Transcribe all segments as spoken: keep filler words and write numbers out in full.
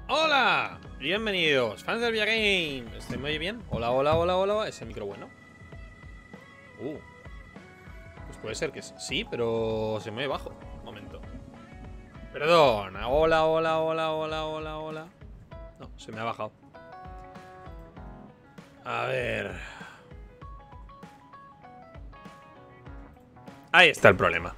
Hola, bienvenidos, fans del Villagame. ¿Estoy muy bien? Hola, hola, hola, hola. ¿Ese micro bueno? Uh, pues puede ser que sí, pero se me oye bajo. Un momento. Perdona, hola, hola, hola, hola, hola, hola. No, se me ha bajado. A ver. Ahí está el problema.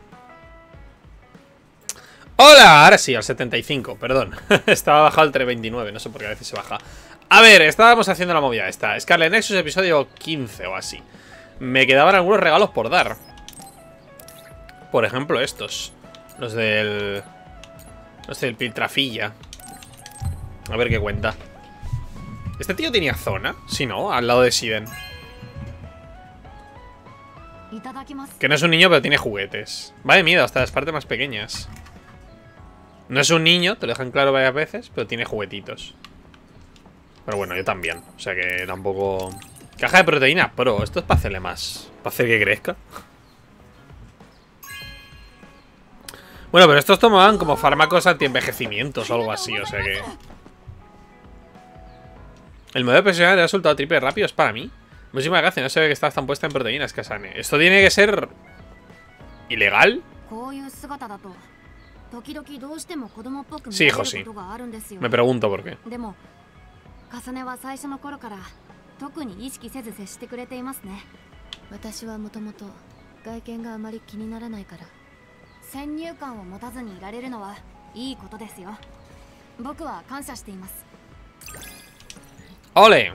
Hola, ahora sí, al setenta y cinco, perdón. Estaba bajado al trescientos veintinueve, no sé por qué a veces se baja. A ver, estábamos haciendo la movida esta. Scarlet Nexus episodio quince o así. Me quedaban algunos regalos por dar. Por ejemplo, estos. Los del... Los del Piltrafilla. A ver qué cuenta. ¿Este tío tenía zona? Sí, ¿no? Al lado de Siden. Que no es un niño, pero tiene juguetes. Va de miedo hasta las partes más pequeñas. No es un niño, te lo dejan claro varias veces, pero tiene juguetitos. Pero bueno, yo también. O sea que tampoco... Caja de proteína pro. Esto es para hacerle más. Para hacer que crezca. Bueno, pero estos tomaban como fármacos anti-envejecimientos o algo así, o sea que... El modelo profesional de resultado triple rápido es para mí. Muchísimas gracias, no se ve que estás tan puesta en proteínas, Kasane. Esto tiene que ser... ¿ilegal? Sí, hijo, sí. Me pregunto por qué. ¡Ole!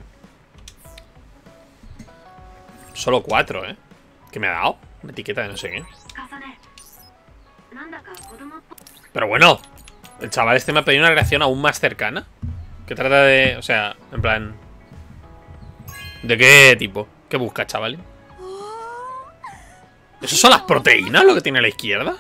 Solo cuatro, ¿eh? ¿Qué me ha dado? Una etiqueta de no sé qué. Pero bueno, el chaval este me ha pedido una reacción aún más cercana. Que trata de... O sea, en plan... ¿De qué tipo? ¿Qué busca, chaval? ¿Eso son las proteínas lo que tiene a la izquierda?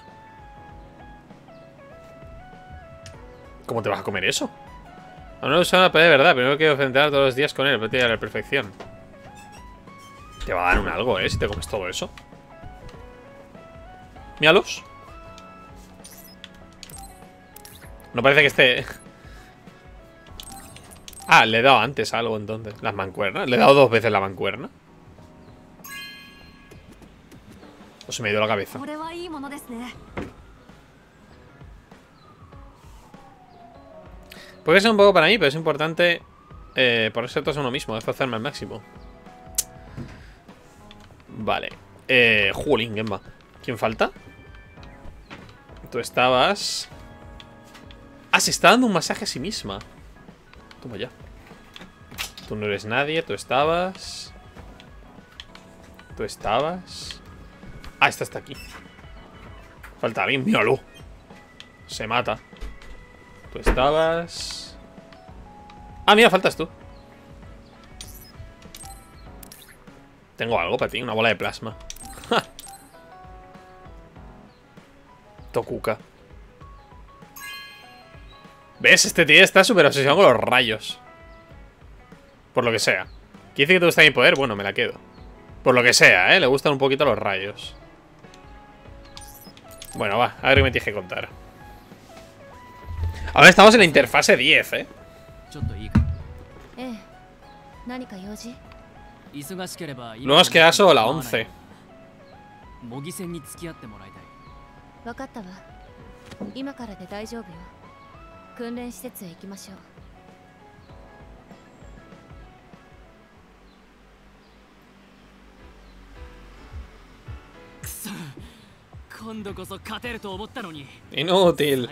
¿Cómo te vas a comer eso? Aún no usa una pelea de verdad, pero no quiero enfrentar todos los días con él, pero a la perfección. Te va a dar un algo, ¿eh? Si te comes todo eso. Míralos. No parece que esté... Ah, le he dado antes algo entonces. Las mancuernas. Le he dado dos veces la mancuerna. O se me ha ido la cabeza. Puede ser un poco para mí, pero es importante eh, ponerse todos a uno mismo, esforzarme al máximo. Vale. Eh, Jolín, Gemma. ¿Quién falta? Tú estabas... Ah, se está dando un masaje a sí misma. Toma ya. Tú no eres nadie, tú estabas... Tú estabas... Ah, esta está aquí. Falta alguien, míralo. Se mata. Tú estabas... Ah, mira, faltas tú. Tengo algo para ti, una bola de plasma. Tokuka. ¿Ves? Este tío está súper obsesionado con los rayos. Por lo que sea. ¿Quiere decir que te gusta mi poder? Bueno, me la quedo. Por lo que sea, ¿eh? Le gustan un poquito los rayos. Bueno, va. A ver qué me tienes que contar. Ahora estamos en la interfase diez, ¿eh? Luego nos queda solo la once. Inútil.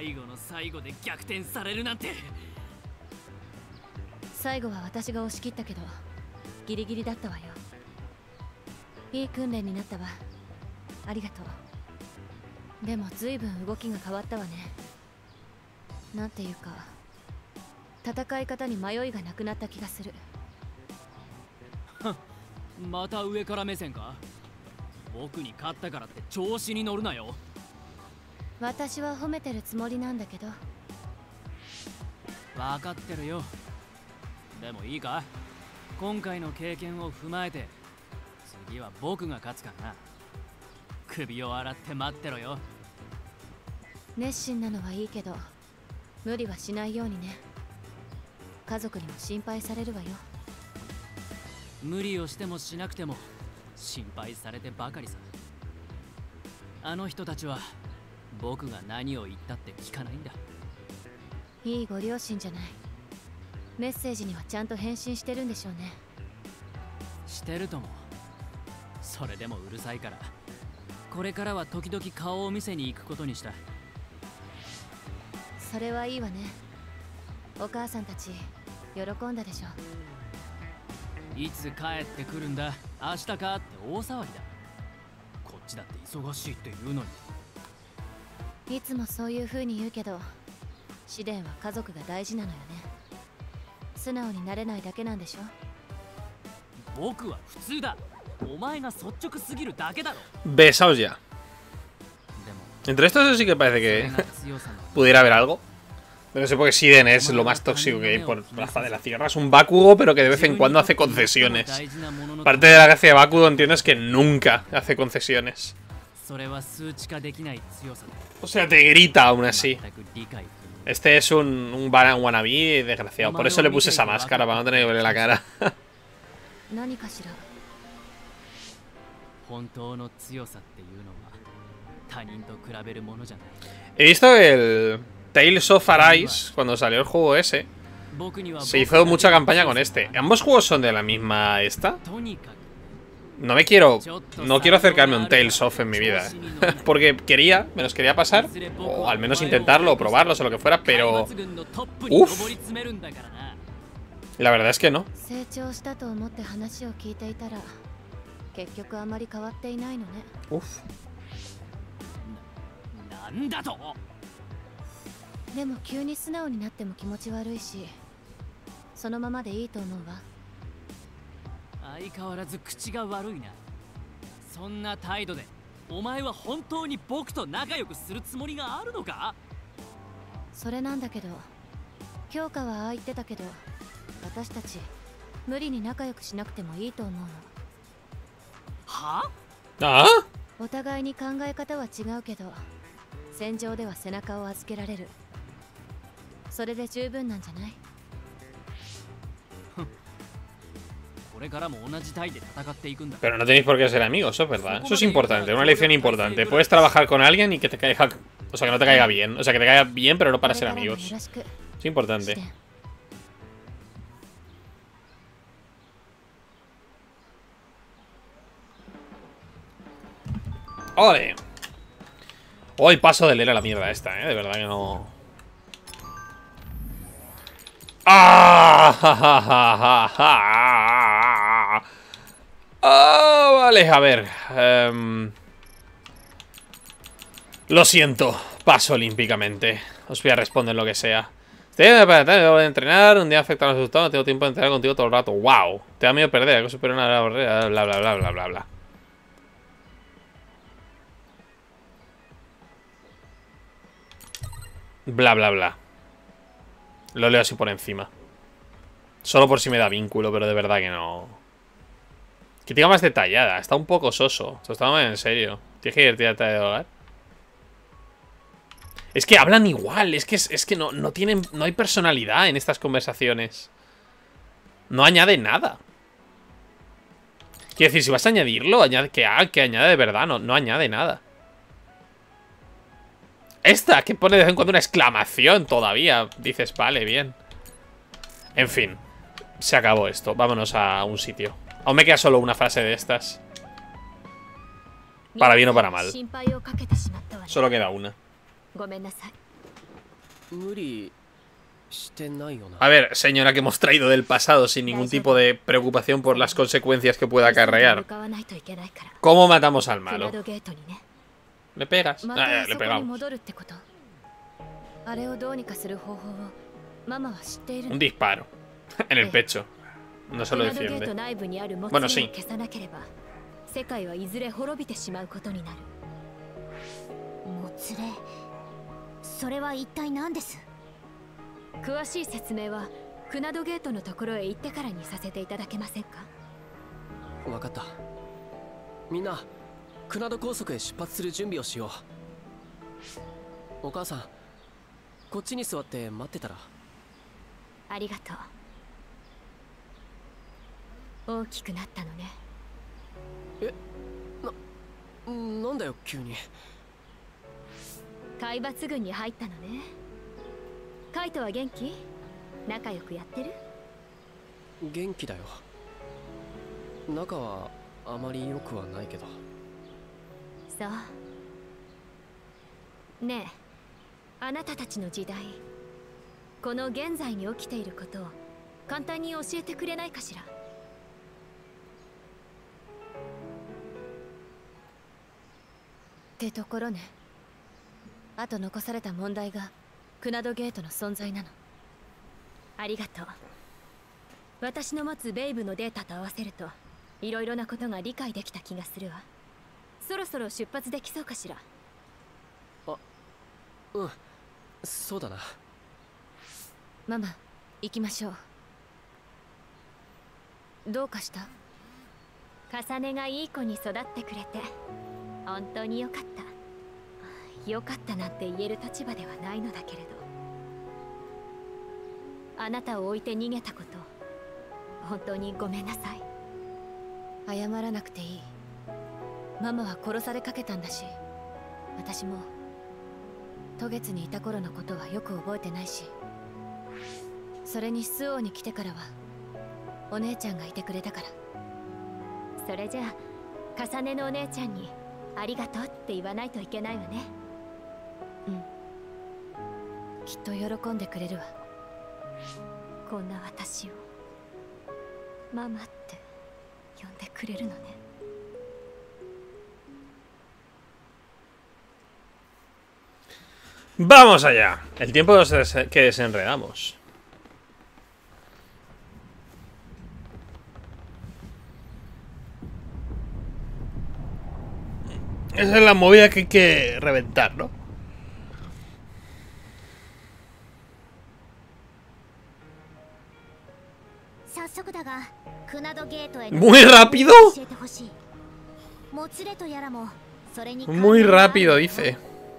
家族にも心配されるわよ。 無理をしてもしなくても心配されてばかりさ。あの人たちは僕が何を言ったって聞かないんだ。 いいご両親じゃない。メッセージにはちゃんと返信してるんでしょうね。 してるとも。それでもうるさいから、これからは時々顔を見せに行くことにした。 それはいいわね。お母さんたち喜んだでしょう。いつ帰ってくるんだ、明日かって大騒ぎだ。こっちだって忙しいって言うのに。いつもそういう風に言うけど、試練は家族が大事なのよね。素直になれないだけなんでしょ。 僕は普通だ。お前が率直すぎるだけだろ。 Besaos ya. Entre estos eso sí que parece que pudiera haber algo. Pero no sé por qué Siden es lo más tóxico que hay por la faz de la tierra. Es un Bakugo, pero que de vez en cuando hace concesiones. Parte de la gracia de Bakugo, entiendo, es que nunca hace concesiones. O sea, te grita aún así. Este es un, un wannabe desgraciado. Por eso le puse esa máscara, para no tener que verle la cara. He visto el Tales of Arise cuando salió el juego ese. Se hizo mucha campaña con este. ¿Ambos juegos son de la misma esta? No me quiero... No quiero acercarme a un Tales of en mi vida. Porque quería, me los quería pasar. O al menos intentarlo, o probarlos, o lo que fuera, pero... Uf. La verdad es que no. Uf. でも急に素直になっても気持ち悪いし、そのままでいいと思うわ。 相変わらず口が悪いな。そんな態度でお前は本当に僕と仲良くするつもりがあるのか？ それなんだけど、京香はああ言ってたけど、私たち無理に仲良くしなくてもいいと思うの。 は？ ああ？ お互いに考え方は違うけど、戦場では背中を預けられる。それで十分なんじゃない？ Pero no tenéis por qué ser amigos, eso es verdad. Eso es importante, una lección importante. Puedes trabajar con alguien y que te caiga... O sea, que no te caiga bien. O sea, que te caiga bien, pero no para ser amigos. Es importante. ¡Ole! Hoy paso de leer a la mierda esta, eh. De verdad que no... ¡Ah! Ja, ja, ja, ja. Ah, vale, a ver. Um, lo siento, paso olímpicamente. Os voy a responder lo que sea. Debo de entrenar, un día afecta a los resultados, no tengo tiempo de entrenar contigo todo el rato. ¡Wow! Te da miedo perder, algo supera una barrera, bla, bla, bla, bla, bla, bla. Bla, bla, bla. Lo leo así por encima. Solo por si me da vínculo, pero de verdad que no. Crítica más detallada. Está un poco soso. Esto está muy en serio. Tienes que irte de hogar. Es que hablan igual. Es que, es, es que no, no tienen. No hay personalidad en estas conversaciones. No añade nada. Quiero decir, si vas a añadirlo, añade, que, ah, que añade de verdad. No, no añade nada. Esta, que pone de vez en cuando una exclamación todavía. Dices, vale, bien. En fin. Se acabó esto. Vámonos a un sitio. Aún me queda solo una frase de estas. Para bien o para mal. Solo queda una. A ver, señora que hemos traído del pasado sin ningún tipo de preocupación por las consecuencias que pueda acarrear. ¿Cómo matamos al malo? ¿Le pegas? Ah, le pegamos. Un disparo. En el pecho. No se lo defiende. Bueno, sí. ありがとう。大きくなったのね。 え、な、なんだよ急に。 海抜軍に入ったのね。カイトは元気？仲良くやってる？ 元気だよ。仲はあまり良くはないけど。 そうねえ、あなたたちの時代、この現在に起きていることを簡単に教えてくれないかしら。ってところね。あと残された問題がクナドゲートの存在なの。ありがとう。私の持つベイブのデータと合わせるといろいろなことが理解できた気がするわ。そろそろ出発できそうかしら。 あ、うん、そうだな。 ママ、行きましょう。どうかした？重ねがいい子に育ってくれて本当によかった。よかったなんて言える立場ではないのだけれど、あなたを置いて逃げたこと本当にごめんなさい。謝らなくていい。ママは殺されかけたんだし、私も渡月にいた頃のことはよく覚えてないし、それに周防に来てからはお姉ちゃんがいてくれたから。それじゃあ重ねのお姉ちゃんにありがとうって言わないといけないわね。うん、きっと喜んでくれるわ。こんな私をママって呼んでくれるのね。 Vamos allá. El tiempo que desenredamos. Esa es la movida que hay que reventar, ¿no? Muy rápido. Muy rápido, dice.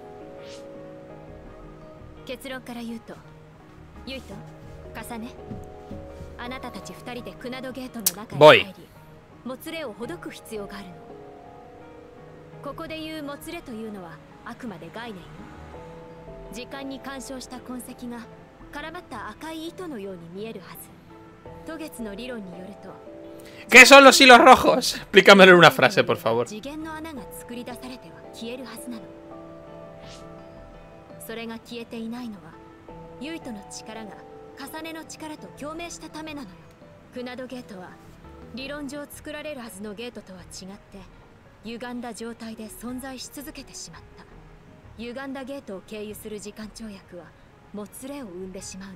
結論から言うと、ユイとカサネ、あなたたち二人でクナドゲートの中へ入り、もつれをほどく必要があるの。ここで言うもつれというのはあくまで概念よ。時間に干渉した痕跡が絡まった赤い糸のように見えるはず。渡月の理論によると、 ¿Qué son los hilos rojos? Explícamelo en una frase, por favor. 次元の穴が作り出されては消えるはずなの。それが消えていないのはユイとの力が重ねの力と共鳴したためなのよ。クナドゲートは理論上作られるはずのゲートとは違って歪んだ状態で存在し続けてしまった。歪んだゲートを経由する時間跳躍はもつれを生んでしまうの。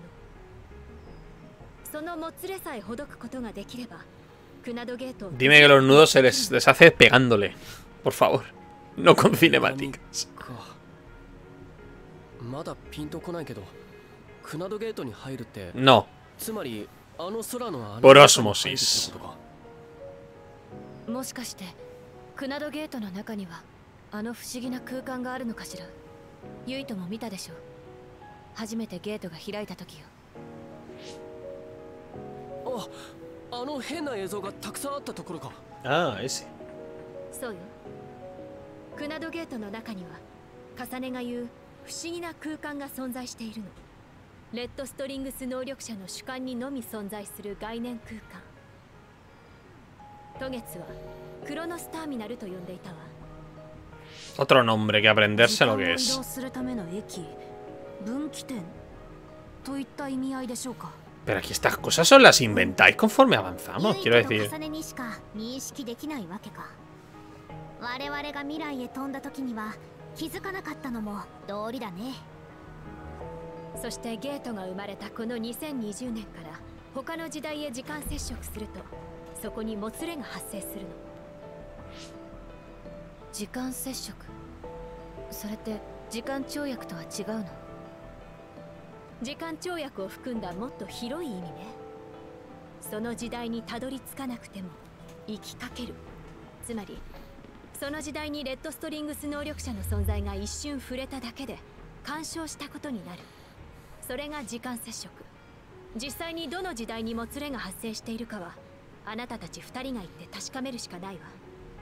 そのもつれさえほどくことができればクナドゲートを Dime que los nudos se les deshace pegándole, por favor, no con cinemáticas. まだピンとこないけど、クナドゲートに入るって、 No. つまりあの空の穴 Por osmosis. もしかしてクナドゲートの中にはあの不思議な空間があるのかしら。ユイとも見たでしょ。初めてゲートが開いた時よ。 あ、あの変な映像がたくさんあったところか。 Ah, ese. そうよ。クナドゲートの中には重ねが言う不思議な空間が存在しているの。レッドストリングス能力者の主観にのみ存在する概念空間。渡月はクロノスターミナルと呼んでいたわ。 Otro nombre que aprenderse lo que es. するための駅、分岐点といった意味合いでしょうか。 Pero aquí estas cosas son las inventáis conforme avanzamos, quiero decir. 我々が未来へ飛んだ時には気づかなかったのも道理だね。 そしてゲートが生まれたこのにせんにじゅうねんから他の時代へ時間接触するとそこにもつれが発生するの。時間接触、それって時間跳躍とは違うの？時間跳躍を含んだもっと広い意味ね。その時代にたどり着かなくても生きかける。つまりその時代にレッドストリングス能力者の存在が一瞬触れただけで干渉したことになる。それが時間接触。 実際にどの時代にもつれが発生しているかはあなたたち二人が行って確かめるしかないわ。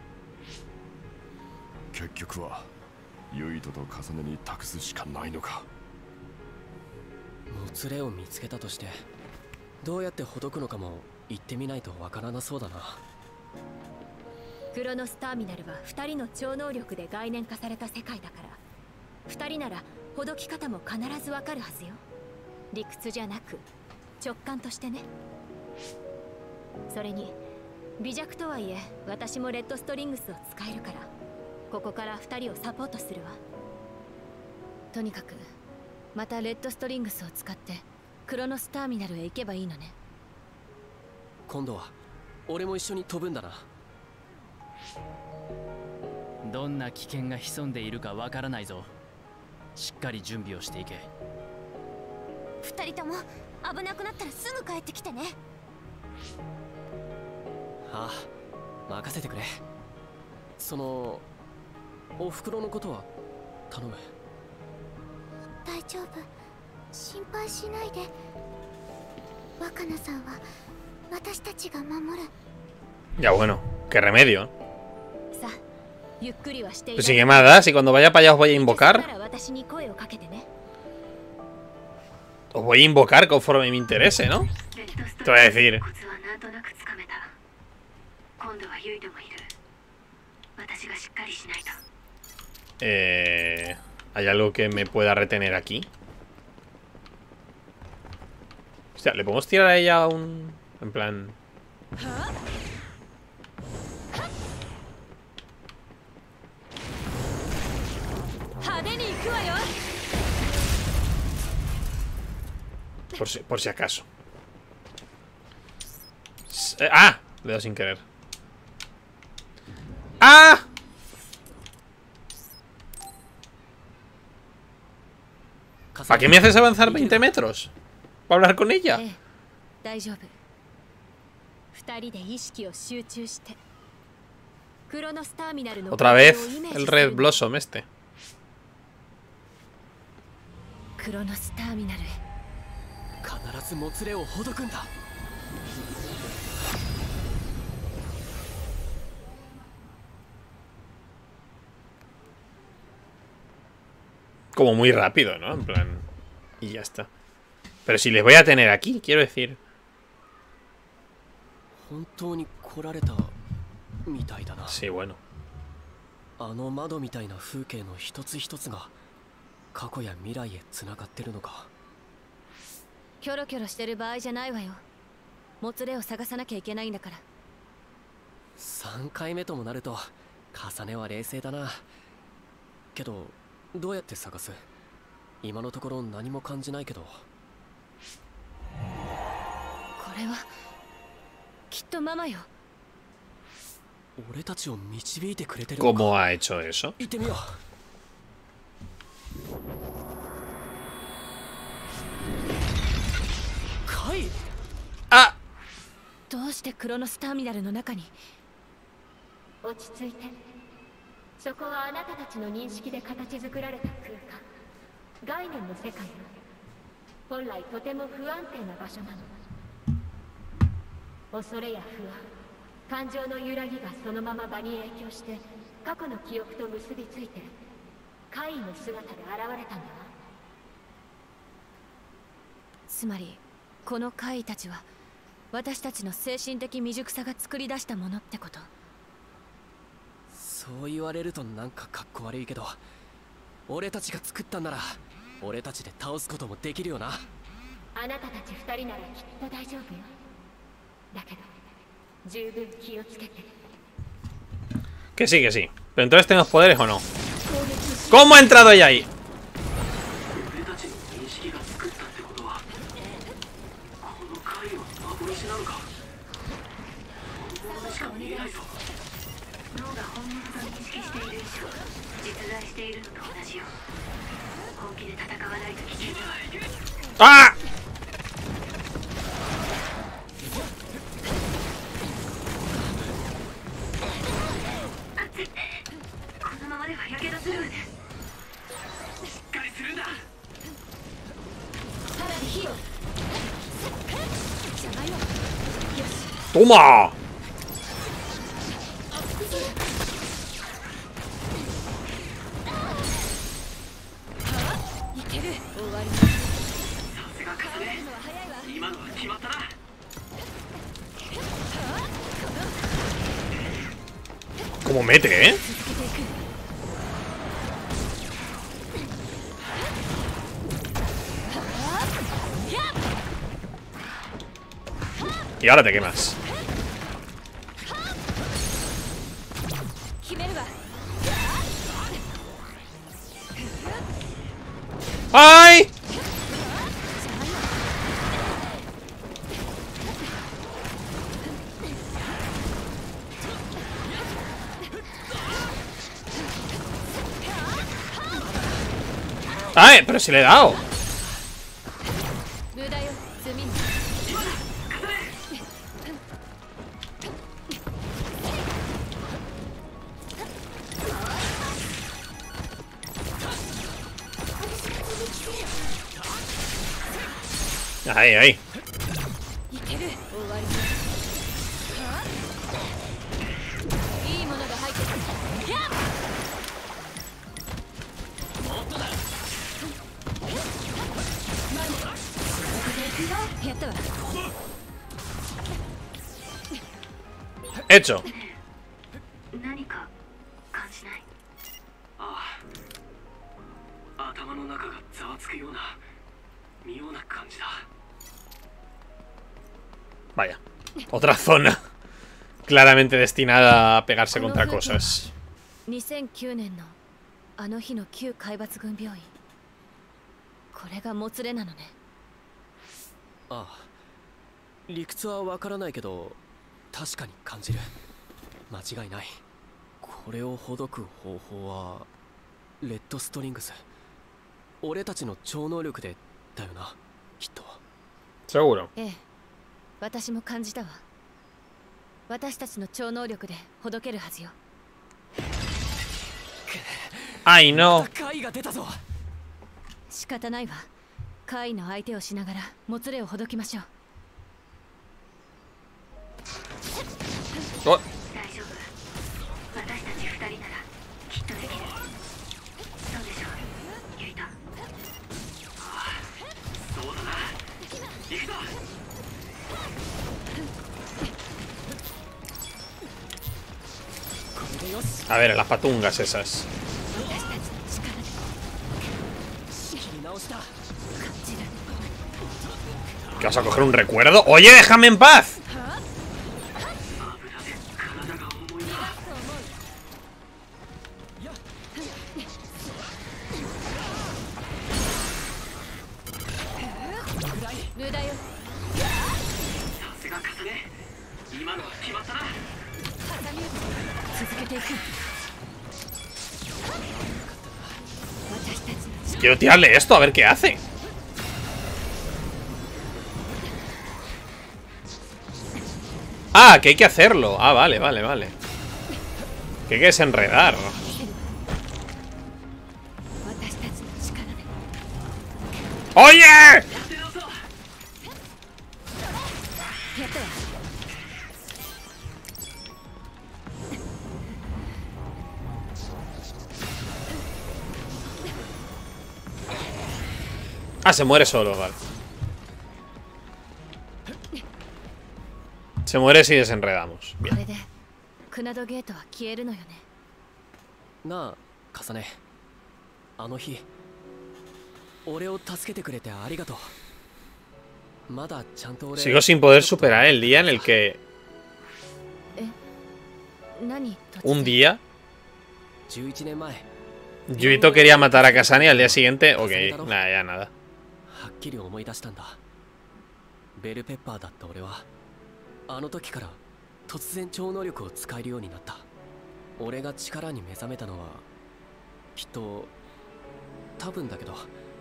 結局はユイトと重ねに託すしかないのか。 もつれを見つけたとしてどうやってほどくのかも言ってみないとわからなそうだな。 クロノスターミナルは二人の超能力で概念化された世界だから、二人ならほどき方も必ずわかるはずよ。理屈じゃなく直感としてね。それに微弱とはいえ私もレッドストリングスを使えるから、ここから二人をサポートするわ。とにかくまたレッドストリングスを使ってクロノスターミナルへ行けばいいのね。 今度は俺も一緒に飛ぶんだな。 どんな危険が潜んでいるかわからないぞ。しっかり準備をしていけ。 二人とも危なくなったらすぐ帰ってきてね。 ああ、任せてくれ。そのおふくろのことは頼む。 大丈夫、心配しないで。若菜さんは私たちが守る。 Ya bueno, qué remedio. さあ、ゆっくりはしてい Pues sí que más da, si cuando vaya para allá os voy a invocar. 私に声をかけてね。 Os voy a invocar conforme me interese, ¿no? Te voy a decir. Eh, ¿Hay algo que me pueda retener aquí? Hostia, ¿le podemos tirar a ella un... en plan... Por si, por si acaso. Eh, ¡Ah! Le he dado sin querer. ¡Ah! ¿Para qué me haces avanzar veinte metros? ¿Para hablar con ella? Otra vez el Red Blossom este. Como muy rápido, ¿no? En plan... Y ya está. Pero si les voy a tener aquí, quiero decir. Sí, bueno. あの窓みたいな風景の一つ一つが過去や未来へつながってるのか。 キョロキョロしてる場合じゃないわよ。もつれを探さなきゃいけないんだから。 さんかいめともなると重ねは冷静だな。けどどうやって探す？今のところ何も感じないけど。これはきっとママよ。 俺たちを導いてくれてる。 ¿Cómo ha hecho eso? 行ってみよう。カイ。 あ。 どうしてクロノスターミナルの中に？落ち着いて。そこはあなたたちの認識で形作られた空間、概念の世界よ。本来とても不安定な場所なの。恐れや不安、感情の揺らぎがそのまま場に影響して過去の記憶と結びついて怪異の姿で現れたんだわ。つまりこの怪異たちは私たちの精神的未熟さが作り出したものってこと？ そう言われるとなんかかっこ悪いけど、俺たちが作ったんなら俺たちで倒すこともできるよな。 あなたたち二人ならきっと大丈夫よ。だけど十分気をつけて。 Que sí, que sí. Pero entonces tenemos poderes o no. ¿Cómo ha entrado ella ahí? ¡Ah! ¡Toma! ¿Cómo mete, eh? Y ahora te quemas. ¡Ay! ¡Ay! Pero si le he dado. Ahí, ahí. Hecho. Vaya. Otra zona claramente destinada a pegarse contra cosas. にせんきゅうねんのあの日の旧海抜軍病院。これがもつれなのね。 ああ、理屈はわからないけど確かに感じる。間違いない。これをほどく方法はレッドストリングス、俺たちの超能力でだよな、きっと。 Seguro。 ええ、私も感じたわ。私たちの超能力でほどけるはずよ。 Ay, no。 怪が出たぞ。 仕方ないわ。怪の相手をしながらもつれをほどきましょう。 お。 大丈夫。私たち二人ならきっとできる。そうでしょう、ユイト。ああ、そうだな。行くぞ。 A ver, las patungas esas. ¿Qué vas a coger un recuerdo? ¡Oye, déjame en paz! Quiero tirarle esto, a ver qué hace. Ah, que hay que hacerlo. Ah, vale, vale, vale. Que hay que desenredar. ¡Oye! Ah, se muere solo, vale. Se muere si desenredamos. Bien. なあ、カサネ。あの日、俺を助けてくれてありがとう。まだちゃんと俺。 Sigo sin poder superar el día en el que un día Yuito quería matar a Kasane y al día siguiente, ok, nada, ya nada. はっきり思い出したんだ。ベルペッパーだった俺はあの時から突然超能力を使えるようになった。俺が力に目覚めたのはきっと多分だけど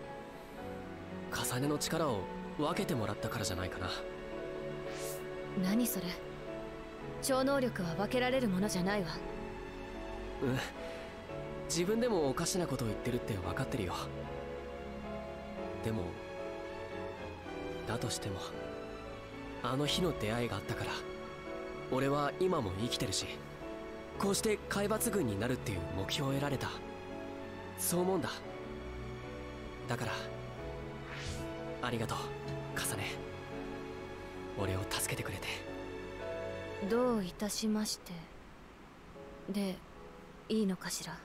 重ねの力を分けてもらったからじゃないかな。 何それ。超能力は分けられるものじゃないわ。 うん、自分でもおかしなことを言ってるって分かってるよ。でもだとしてもあの日の出会いがあったから俺は今も生きてるし、こうして海抜軍になるっていう目標を得られた。そう思うんだ。だからありがとうカサネ、俺を助けてくれて。 どういたしましてでいいのかしら。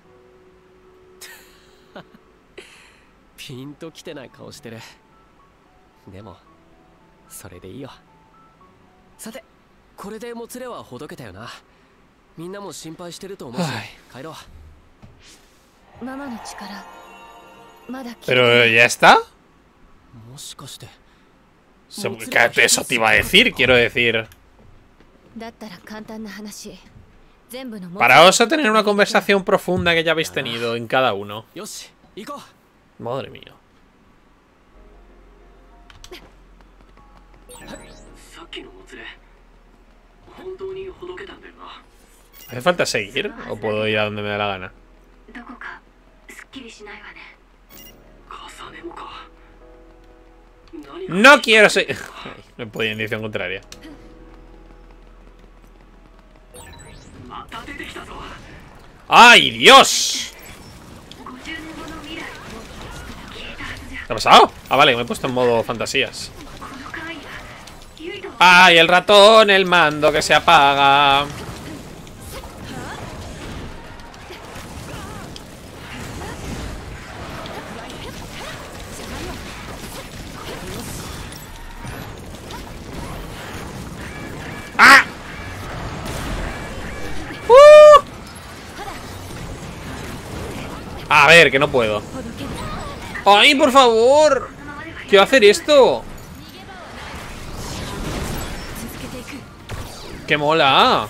ピンときてない顔してる。でもそれでいいよ。さてこれでもつれはほどけたよな。みんなも心配してると思うし、はい、帰ろう。ママの力まだ。 Pero ya está. もしかして Eso te iba a decir, quiero decir. だったら簡単な話。全部の。 Paraos a tener una conversación profunda que ya habéis tenido en cada uno. よし、行こう。 Madre mía. ¿Hace falta seguir o puedo ir a donde me da la gana? No quiero seguir. No podía en dirección contraria. ¡Ay, Dios! ¿Qué ha pasado? Ah, vale, me he puesto en modo fantasías. ¡Ay, el ratón! El mando que se apaga. ¡Ah! ¡Uh! A ver, que no puedo. ¡Ay, por favor! Quiero hacer esto. ¡Qué mola!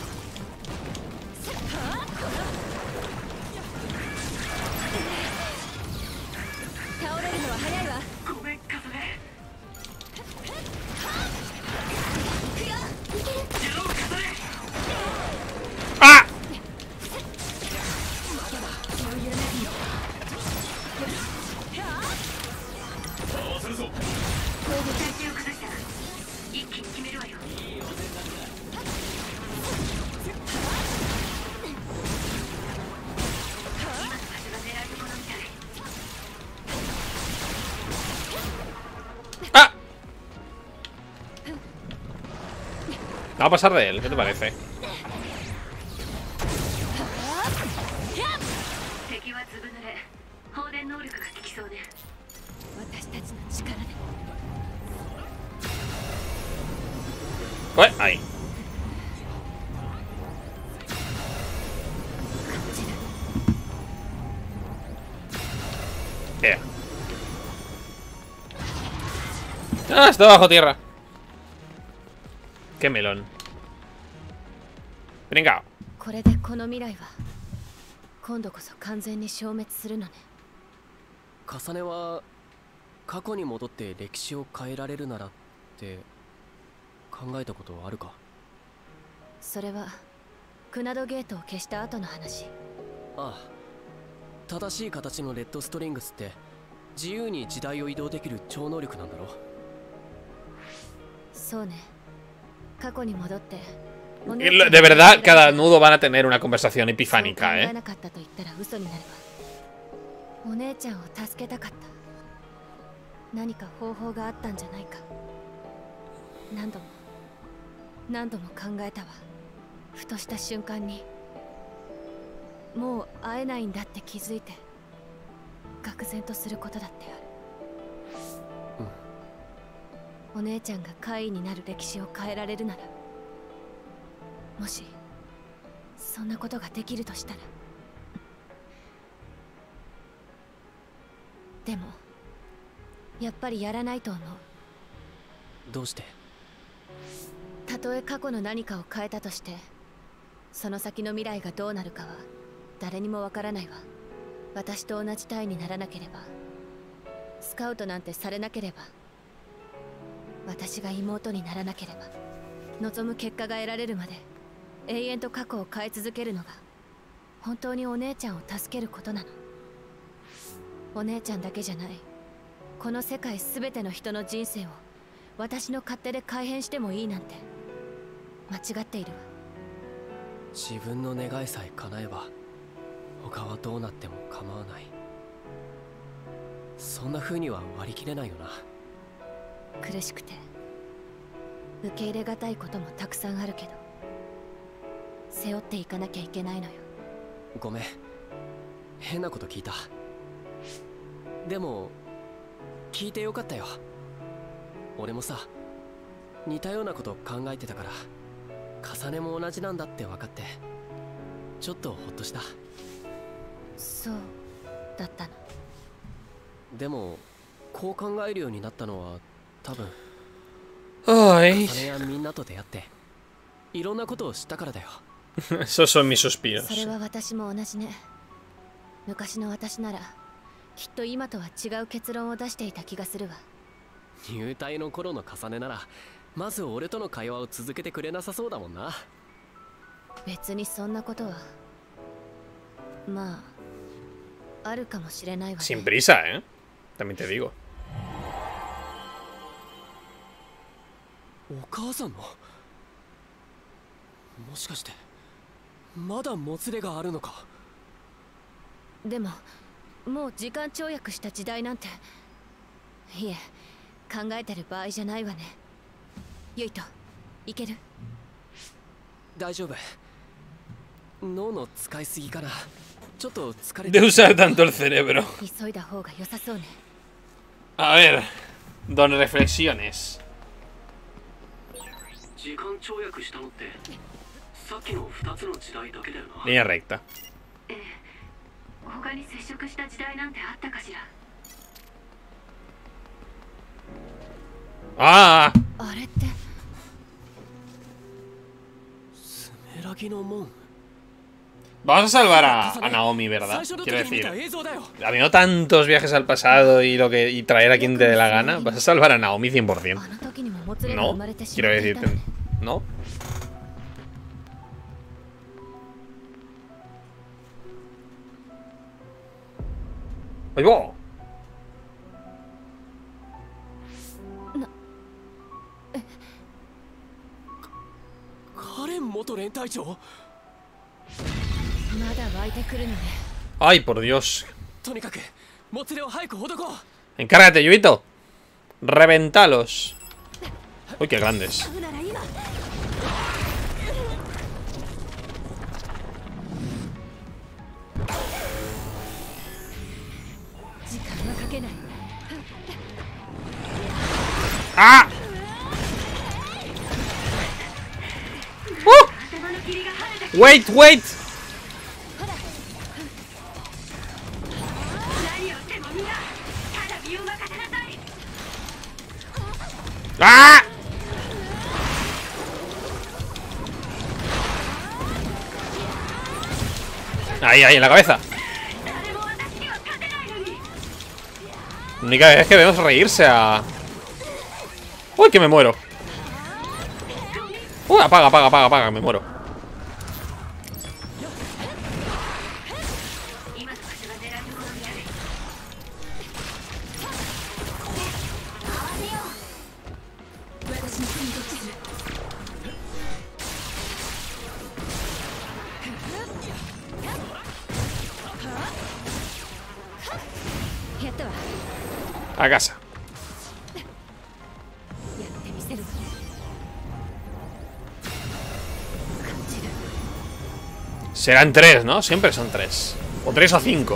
¡Ah! ¡Ah! Va a pasar de él, ¿qué te parece? Pues ahí. Yeah. Ah, está bajo tierra. Qué melón. Venga. これでこの未来は今度こそ完全に消滅するのね。 カサネは過去に戻って歴史を変えられるならって考えたことはあるか？ それはクナドゲートを消した後の話。 ああ、正しい形のレッドストリングスって自由に時代を移動できる超能力なんだろう。 そうね。過去に戻って。 De verdad, cada nudo van a tener una conversación epifánica, ¿eh? お姉ちゃんを助けたかった。何か方法があったんじゃないか。何度も何度も考えたわ。ふとした瞬間にもう会えないんだって気づいて愕然とすることだってある。うん、お姉ちゃんが怪異になる歴史を変えられるなら、もしそんなことができるとしたら。でもやっぱりやらないと思う。 どうして？ たとえ過去の何かを変えたとして、その先の未来がどうなるかは誰にもわからないわ。私と同じ体にならなければ、スカウトなんてされなければ、私が妹にならなければ、望む結果が得られるまで永遠と過去を変え続けるのが本当にお姉ちゃんを助けることなの。お姉ちゃんだけじゃない、この世界すべての人の人生を私の勝手で改変してもいいなんて間違っているわ。 自分の願いさえ叶えば他はどうなっても構わない。そんな風には割り切れないよな。 苦しくて受け入れがたいこともたくさんあるけど、背負っていかなきゃいけないのよ。 ごめん、変なこと聞いた。でも聞いてよかったよ。俺もさ、似たようなこと考えてたから、重ねも同じなんだって分かってちょっとホッとした。 そうだったの。 でもこう考えるようになったのは多分 Ay. 重ねやみんなと出会っていろんなことを知ったからだよ。 Esos son mis suspiros. それは私も同じね。昔の私ならきっと今とは違う結論を出していた気がするわ。 入隊の頃の重ねならまず俺との会話を続けてくれなさそうだもんな。 別にそんなことはまああるかもしれないわね。 Sin prisa, ¿eh? También te digo. お母さんのもしかしてまだもつれがあるのか。 でももう時間跳躍した時代なんて、いえ考えてる場合じゃないわね。ユイト、いける？ 大丈夫。脳の使いすぎかな。ちょっと疲れ De て usar tanto el cerebro. 急いだ方が良さそうね。 A ver, don reflexiones. 時間跳躍したのってさっきのふたつの時代だけだよな。 Línea recta. ええ、他に接触した時代なんてあったかしら。 ¡Ah! あれって。 スメラギの門。 Vamos a salvar a, a Naomi, ¿verdad? Quiero decir, habiendo tantos viajes al pasado y lo que y traer a quien te dé la gana, vas a salvar a Naomi cien por cien. ¿No? Quiero decirte, ¿no? ¡Ahí va! カレン元連隊長。 ¡Ay, por Dios! とにかくもつれを早くほどこう。 ¡Encárgate, Yuito! ¡Reventalos! ¡Uy, qué grandes! ¡Ah! ¡Uh! ¡Wait, wait! ¡Ah! Ahí, ahí, en la cabeza. La única vez que vemos reírse a... ¡Uy, que me muero! ¡Uy, apaga, apaga, apaga, apaga! Me muero. A casa. Serán tres, ¿no? Siempre son tres. O tres o cinco.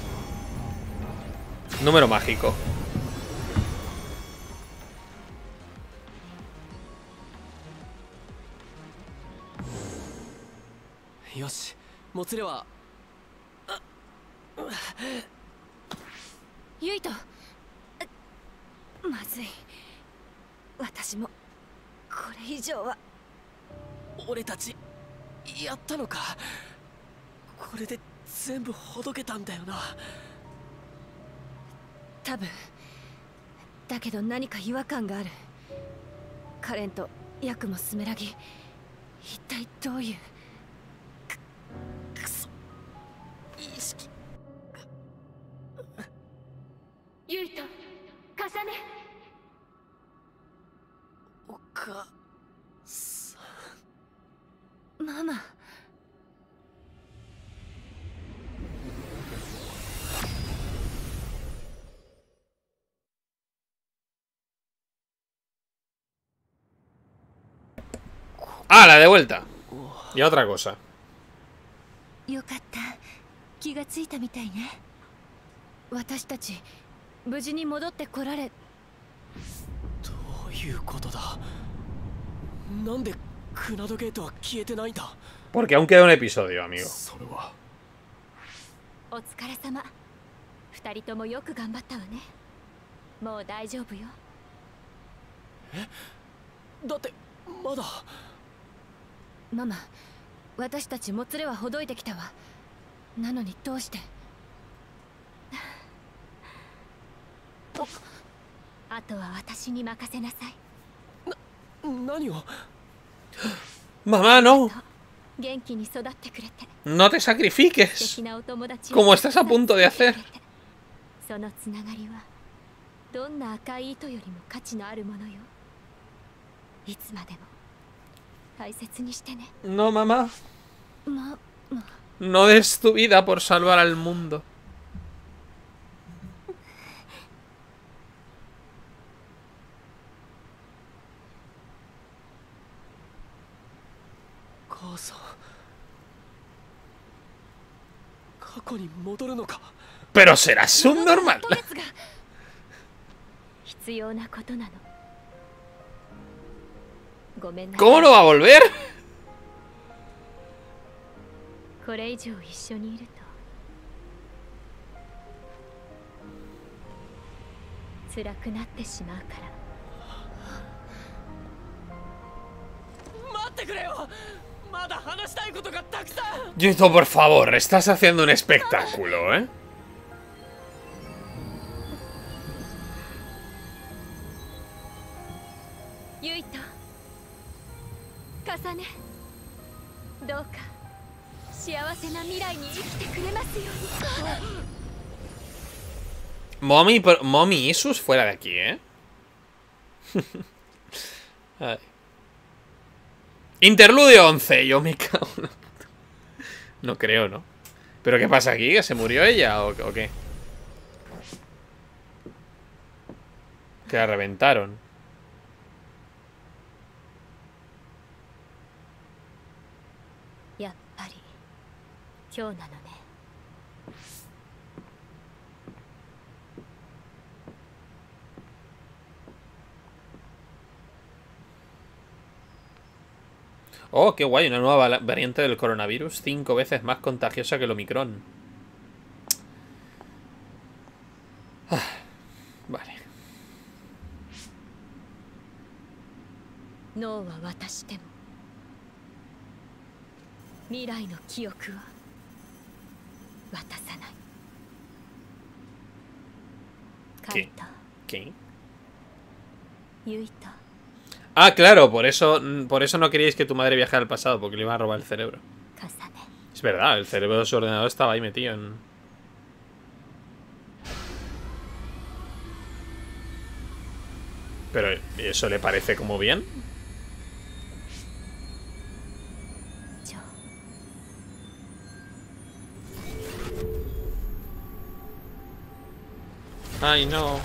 Número mágico. Yoshi, もつれはユイト、まずい。私もこれ以上は。 俺たちやったのか。これで全部ほどけたんだよな。 多分だけど何か違和感がある。カレンとヤクもスメラギ、一体どういう。く、くそ、意識。ユイト、重ね。 ママ。 Ah, la de vuelta. Y otra cosa. よかった。気がついたみたいね。私たち無事に戻ってこられ。 どういうことだ。なんでクナドゲートは消えてないんだ。 Porque aún queda un episodio, amigo. それはお疲れ様。二人ともよく頑張ったわね。もう大丈夫よ。 え、だってまだ。 ママ、私たちもつれはほどいてきたわ。なのにどうして。あとは私に任せなさい。 な、何を。 Mamá, no. 元気に育ってくれて。 No te sacrifiques. 素敵なお友達を Como estás a punto de hacer. そのつながりはどんな赤い糸よりも価値のあるものよ。いつまでも大切にしてね。 No, mamá. ま、ま No des tu vida por salvar al mundo. 母さん、過去に戻るのか。 Pero serás un normal. 必要なことなの。ごめんな。 ¿Cómo no va a volver? これ以上一緒にいると辛くなってしまうから。 待ってくれよ。まだ話したいことがたくさん。 Yuito, por favor, estás haciendo un espectáculo, ¿eh? ユイト、カサネ、どうか幸せな未来に生きてくれますように。 Mommy, por- Mommy Isus fuera de aquí, ¿eh? Ay. Interludio once. Yo me cago en la puta. No creo, ¿no? ¿Pero qué pasa aquí? ¿Que se murió ella o, o qué? Que la reventaron. やっぱり今日なのね。 Oh, qué guay, una nueva vala- variante del coronavirus, cinco veces más contagiosa que el Omicron. Ah, vale. 脳は渡しても未来の記憶は渡さない。カイト、 ¿Qué? ユイト、 Ah, claro, por eso, por eso no queríais que tu madre viajara al pasado, porque le iba a robar el cerebro. カサネ。 Es verdad, el cerebro de su ordenador estaba ahí metido en... Pero, ¿eso le parece como bien? ジョー、 Ay, no.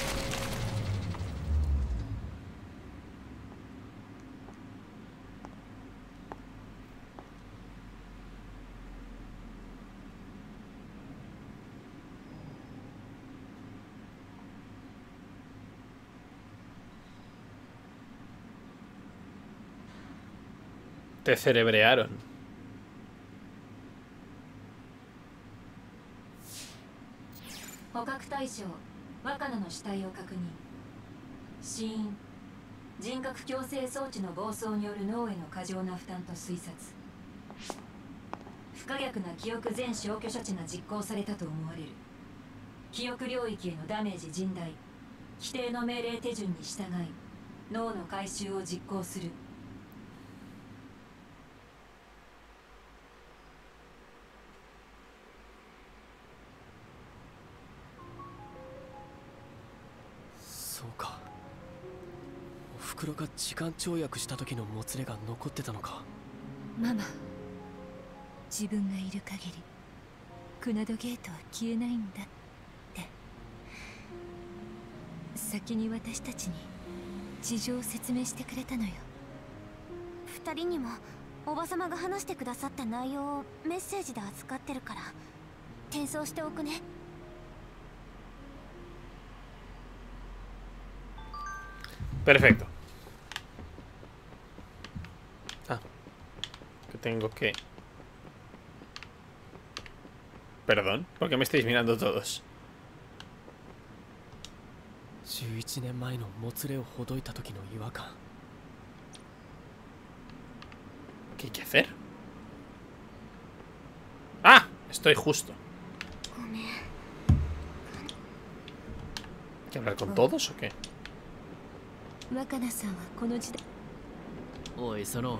Te cerebrearon. 捕獲対象若菜の死体を確認。死因人格矯正装置の暴走による脳への過剰な負担と推察。不可逆な記憶全消去処置が実行されたと思われる。記憶領域へのダメージ甚大。規定の命令手順に従い脳の回収を実行する。 そうか。お袋かか時間跳躍した時のもつれが残ってたのか。 ママ、自分がいる限りクナドゲートは消えないんだって。先に私たちに事情を説明してくれたのよ。 二人にもおばさまが話してくださった内容をメッセージで扱ってるから転送しておくね。 Perfecto. Ah, que tengo que... Perdón, ¿por qué me estáis mirando todos? じゅういちねんまえのもつれをほどいた時の違和感。 ¿Qué hay que hacer? ¡Ah! Estoy justo. ¿Hay que hablar con todos o qué? 若菜さんはこの時代。 おい、その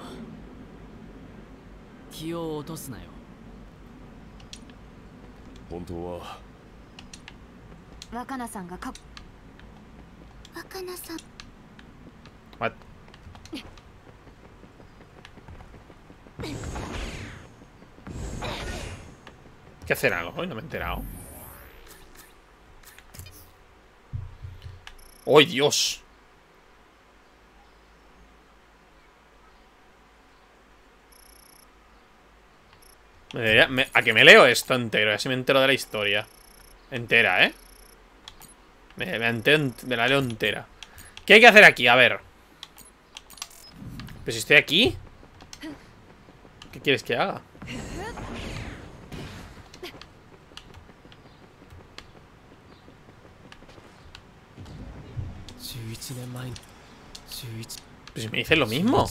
気を落とすなよ。 本当は若菜さんがか若菜さん What? ¿Hay que hacer algo? Hoy no me he enterado. ¡Ay, Dios! Me, me, a que me leo esto entero, así me entero de la historia. Entera, ¿eh? Me, me, entero, me la leo entera. ¿Qué hay que hacer aquí? A ver. Pero si estoy aquí, ¿qué quieres que haga? Pues si me dicen lo mismo.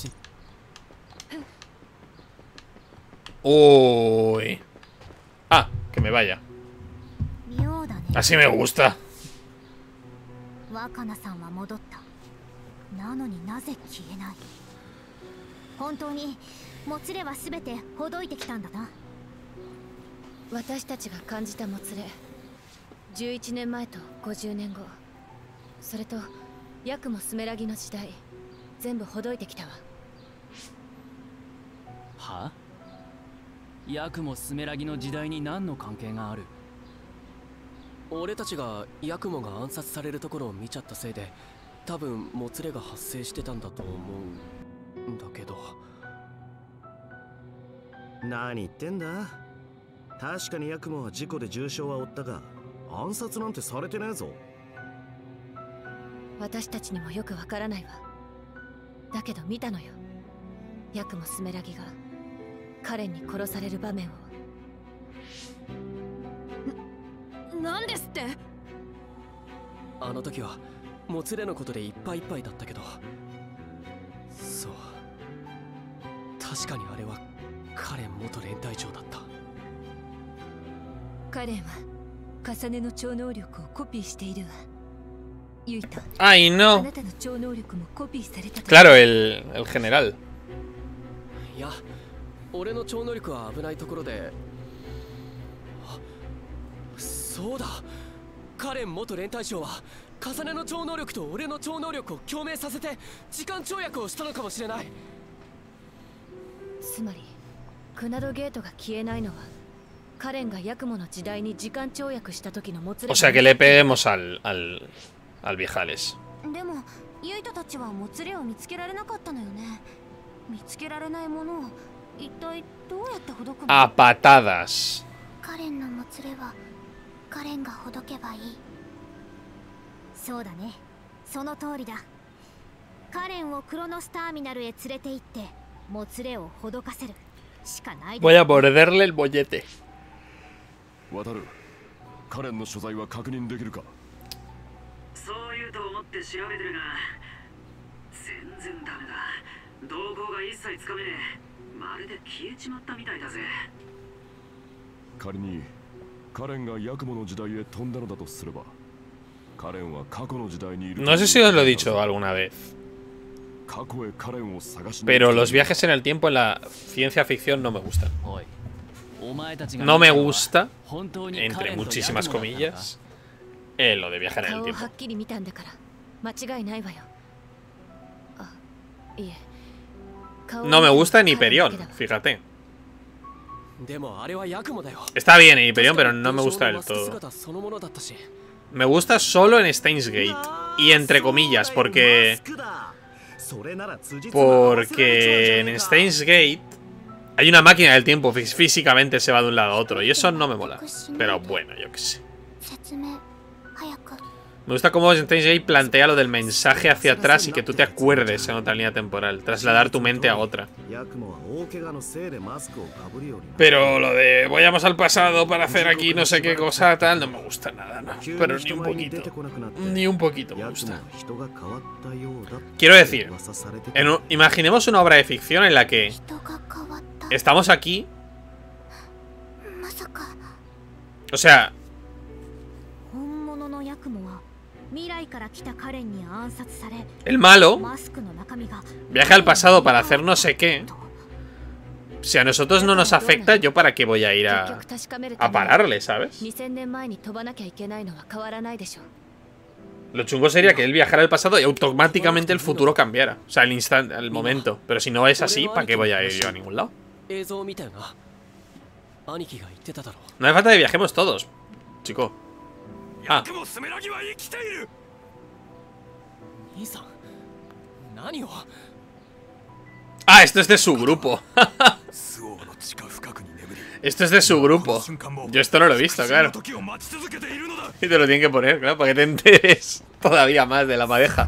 Uy. Ah, que me vaya. Así me gusta. 若菜さんは戻った。なのになぜ消えない。本当にもつれは全てほどいてきたんだな。 私たちが感じたもつれ、じゅういちねんまえとごじゅうねんご、それとヤクモスメラギの時代、全部ほどいてきたわ。 は？ヤクモスメラギの時代に何の関係がある？ 俺たちがヤクモが暗殺されるところを見ちゃったせいで多分もつれが発生してたんだと思うんだけど。 何言ってんだ。確かにヤクモは事故で重傷は負ったが暗殺なんてされてねえぞ。 私たちにもよくわからないわ。だけど見たのよ。ヤクモスメラギがカレンに殺される場面を。 なんですって？ あの時はもつれのことでいっぱいいっぱいだったけど、そう、確かにあれはカレン元連隊長だった。 カレンは重ねの超能力をコピーしているわ。ユイタ、 Ay, no. あなたの超能力もコピーされたと。 Claro, el, el general. いや、俺の超能力は危ないところで。あ、そうだ。カレン元連隊長は重ねの超能力と俺の超能力を共鳴させて時間跳躍をしたのかもしれない。 つまりクナドゲートが消えないのはカレンがヤクモの時代に時間跳躍した時のもつれ。 O sea que le peguemos al, al, al viejales. でもユイタたちはもつれを見つけられなかったのよね。見つけられないものを一体どうやってほどくの？ A patadas. カレンのもつれはカレンがほどけばいい。そうだね、その通りだ。カレンをクロノスターミナルへ連れて行ってもつれをほどかせるしかない。 Voy a morderle el bollete. 渡る、カレンの所在は確認できるか？ そう言うと思って調べてるが全然ダメだ。動向が一切つかめねえ。まるで消えちまったみたいだぜ。 仮にカレンがヤクモの時代へ飛んだのだとすれば、カレンは過去の時代にいる。 No sé si os lo he dicho alguna vez, 過去へカレンを探しに。 pero los viajes en el tiempo en la ciencia ficción no me gustan. おい、お前たちが No me gusta, 本当に entre muchísimas comillas, eh, lo de viajar en el 顔をは tiempo. っきり見たんだから間違いないわよ。あ、 No me gusta ni Hyperion, fíjate. でもあれはヤクモだよ。 Está bien en Hyperion, pero no me gusta del todo. Me gusta solo en Steins Gate. Y entre comillas, porque... Porque en Steins Gate hay una máquina del tiempo, físicamente se va de un lado a otro. Y eso no me mola. Pero bueno, yo qué sé. Me gusta cómo Steins Gate plantea lo del mensaje hacia atrás y que tú te acuerdes en otra línea temporal. Trasladar tu mente a otra. Pero lo de vayamos al pasado para hacer aquí no sé qué cosa tal, no me gusta nada, no. Pero ni un poquito. Ni un poquito me gusta. Quiero decir, en un, imaginemos una obra de ficción en la que estamos aquí. O sea, el malo viaja al pasado para hacer no sé qué. Si a nosotros no nos afecta, ¿yo para qué voy a ir a, a pararle, ¿sabes? Lo chungo sería que él viajara al pasado y automáticamente el futuro cambiara. O sea, el instante, el momento. Pero si no es así, ¿para qué voy a ir yo a ningún lado? No hace falta que viajemos todos, chico. Ah. Ah, esto es de su grupo. Esto es de su grupo. Yo esto no lo he visto, claro. Y te lo tienen que poner, claro, para que te enteres todavía más de la madeja.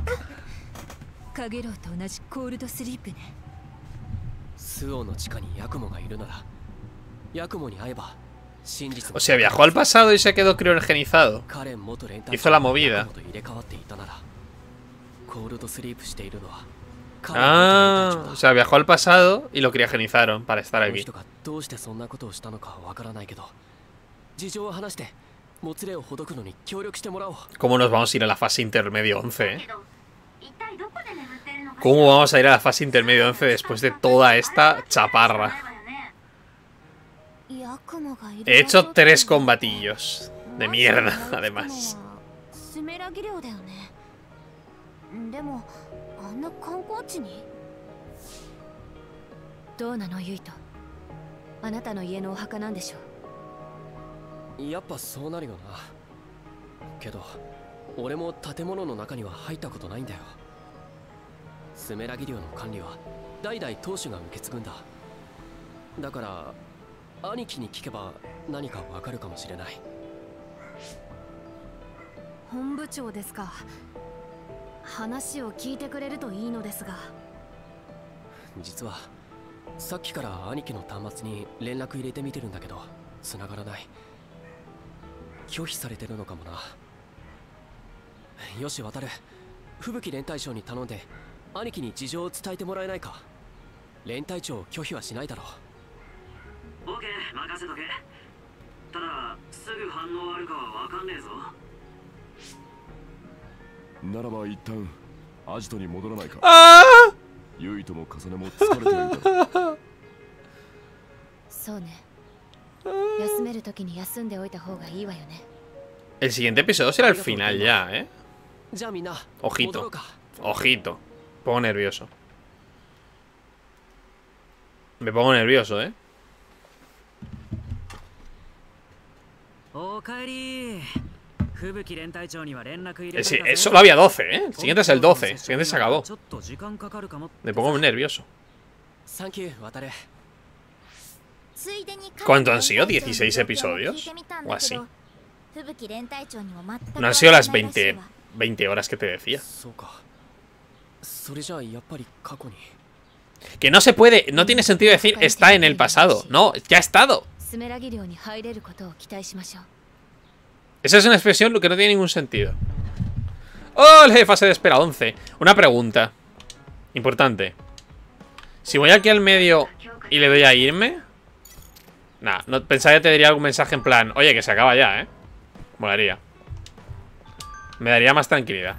O sea, viajó al pasado y se quedó criogenizado. Hizo la movida. Ah, o sea, viajó al pasado y lo criogenizaron para estar aquí. ¿Cómo nos vamos a ir a la fase intermedio once, eh? ¿Cómo vamos a ir a la fase intermedio once después de toda esta chaparra? He hecho tres combatillos de mierda, además. El siguiente episodio será el final ya, ¿eh? Ojito, ojito. Me pongo nervioso. Me pongo nervioso, ¿eh? El, sí, solo había doce, ¿eh? El siguiente es el doce. El siguiente se acabó. Me pongo muy nervioso. ¿Cuánto han sido? ¿dieciséis episodios? O así. No han sido las veinte, veinte horas que te decía. Que no se puede, no tiene sentido decir está en el pasado. No, ya ha estado. Esa es una expresión que no tiene ningún sentido. ¡Ole! Fase de espera once. Una pregunta importante. Si voy aquí al medio y le doy a irme. Nah, no, pensaba que te daría algún mensaje en plan, oye, que se acaba ya, ¿eh? Molaría. Me daría más tranquilidad.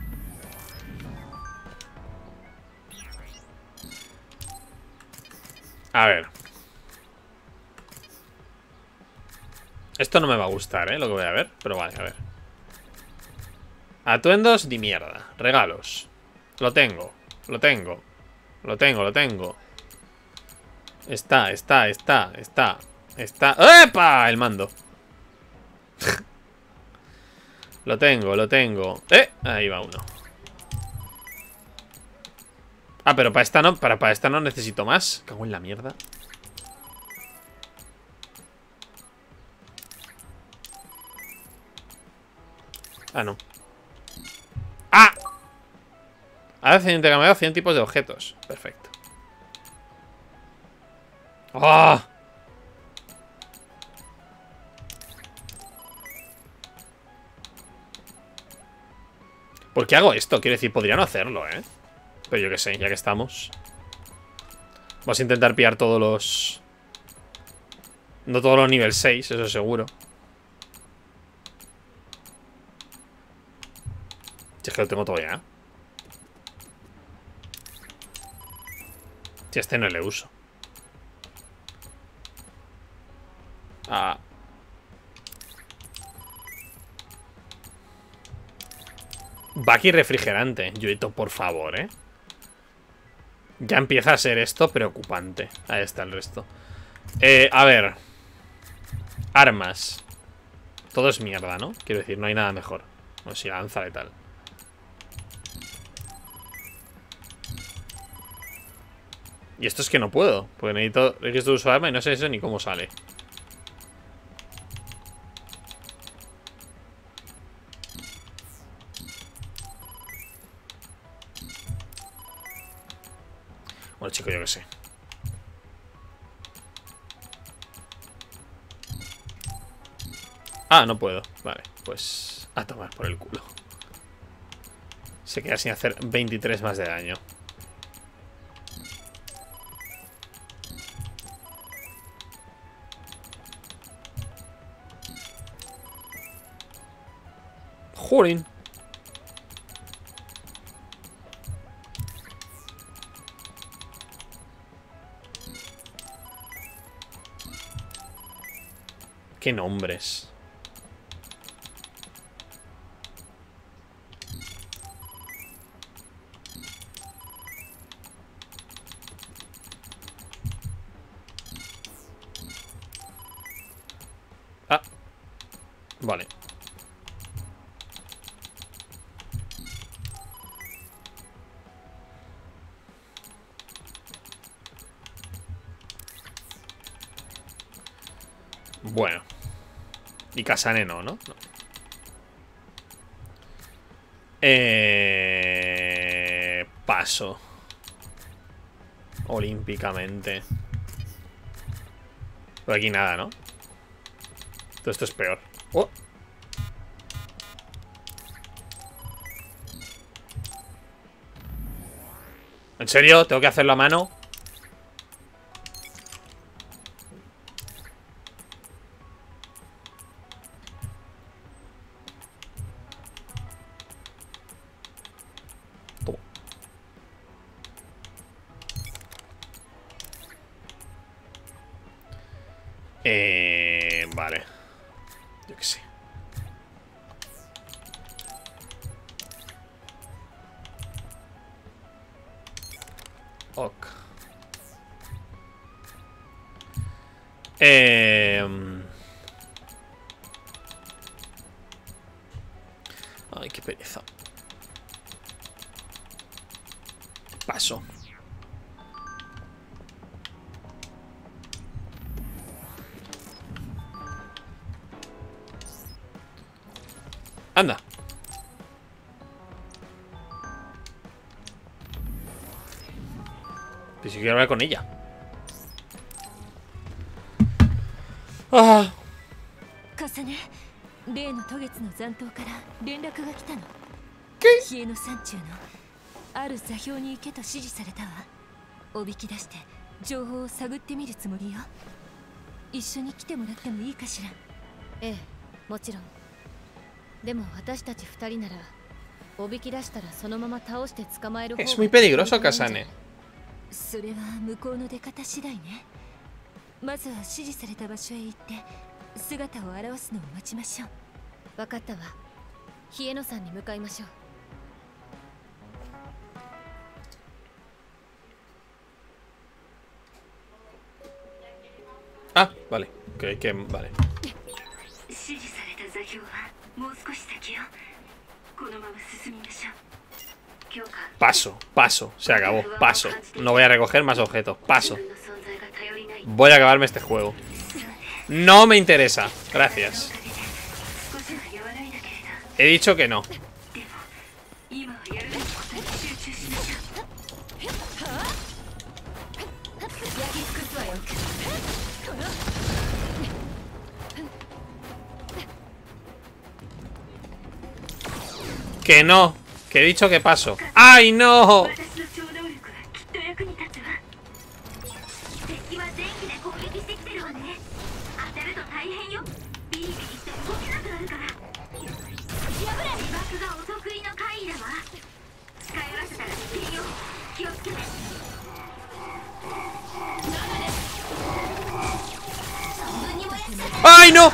A ver. Esto no me va a gustar, ¿eh? Lo que voy a ver. Pero vale, a ver. Atuendos ni mierda. Regalos. Lo tengo. Lo tengo. Lo tengo, lo tengo. Está, está, está, está. Está. ¡Epa! El mando. Lo tengo, lo tengo. ¡Eh! Ahí va uno. Ah, pero para esta no, para, para esta no necesito más. Cago en la mierda. Ah, no. ¡Ah! Ahora se han intercambiado cien tipos de objetos. Perfecto. ¡Ah! ¿Por qué hago esto? Quiero decir, podría no hacerlo, ¿eh? Pero yo qué sé, ya que estamos. Vamos a intentar pillar todos los... No todos los nivel seis, eso seguro. Si es que lo tengo todo ya. Si este no le uso. Ah. Baki refrigerante. Yuito, por favor, ¿eh? Ya empieza a ser esto preocupante. Ahí está el resto. Eh, a ver. Armas. Todo es mierda, ¿no? Quiero decir, no hay nada mejor. No, si lanza y tal. Y esto es que no puedo. Porque necesito registro de uso de arma y no sé eso ni cómo sale. Bueno, chico, yo qué sé. Ah, no puedo. Vale, pues a tomar por el culo. Se queda sin hacer veintitrés más de daño. Jolín. Qué nombres. Ah. Vale. Bueno. Y Kasane no, ¿no? No. Eh... Paso. Olímpicamente. Pero aquí nada, ¿no? Todo esto es peor. Oh. ¿En serio? ¿Tengo que hacerlo a mano? Eh, vale. Yo qué sé. Ok. Eh... Ay, qué pereza. Paso. Anda. Que si quiero hablar con ella. Ah. Kasane, 例の渡月の残党から連絡が来たの。冷えの山中のある座標に行けと指示されたわ。おびき出して情報を探ってみるつもりよ。一緒に来てもらってもいいかしら。ええ、もちろん。でも私たち二人ならおびき出したらそのまま倒して捕まえる方が。 Es muy peligroso, Kasane. それは向こうの出方次第ね。まずは指示された場所へ行って姿を現すのを待ちましょう。分かったわ。冷え野山に向かいましょう。 Ah, vale. Que, que vale. Paso, paso, se acabó, paso. No voy a recoger más objetos, paso. Voy a acabarme este juego. No me interesa, gracias. He dicho que no. Que no, que he dicho que paso. ¡Ay, no! ¡Ay, no!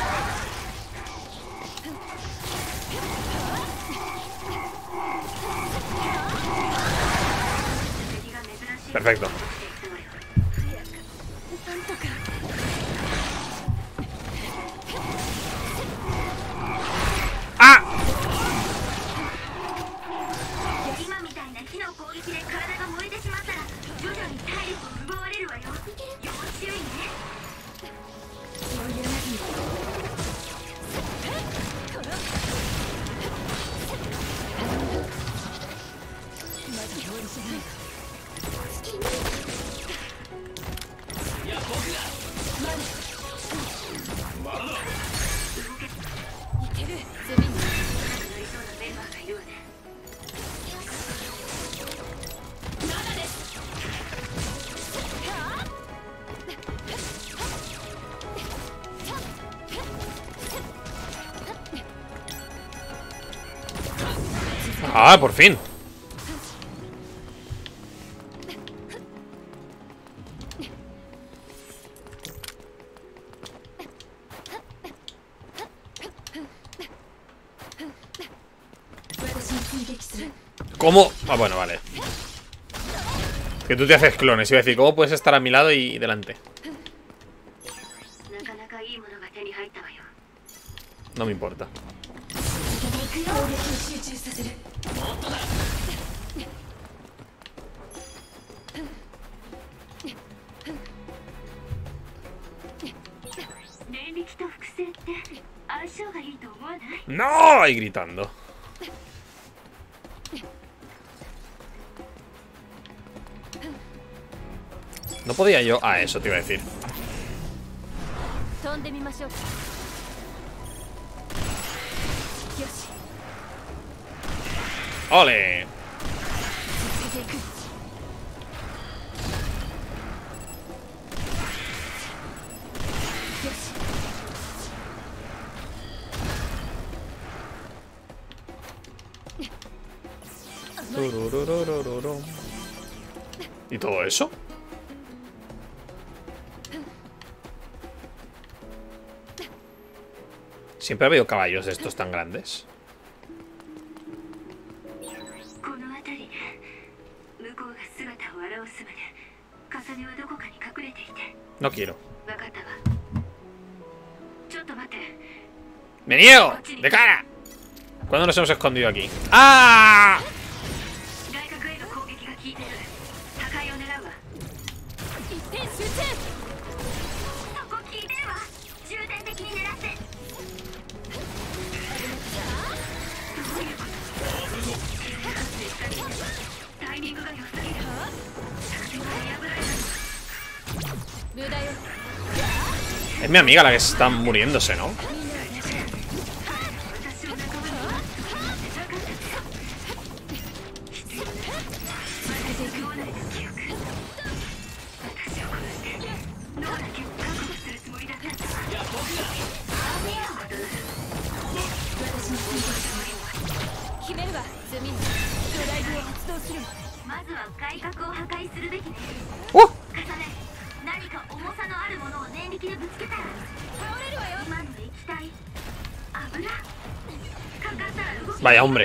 Perfecto. ¡Ah! Ah, por fin. ¿Cómo? Ah, bueno, vale. Que tú te haces clones. Iba a decir, ¿cómo puedes estar a mi lado y delante? No me importa. ¡No! Y gritando. No podía yo... Ah, eso te iba a decir. ¡Ole! ¿Y todo eso? Siempre ha habido caballos de estos tan grandes. No quiero. ¡Me niego! ¡De cara! ¿Cuándo nos hemos escondido aquí? ¡Ah! Es mi amiga la que está muriéndose, ¿no? ¡Uh! Vaya hombre.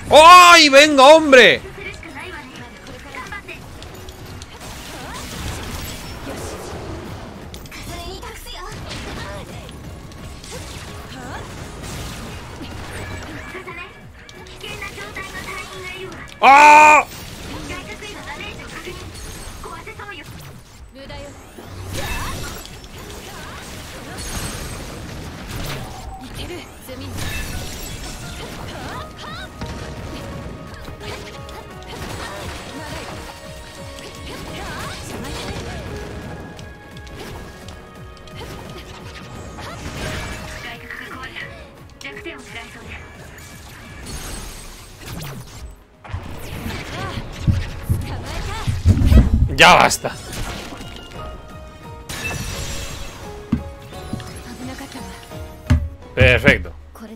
¡Ay! ¡Venga, hombre! ¡Ah! Ya basta. Perfecto.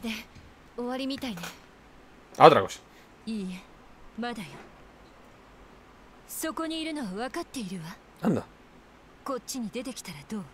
A otra cosa. いいえ、まだよ。そこにいるのは分かっているわ。 Anda. こっちに出てきたらどう？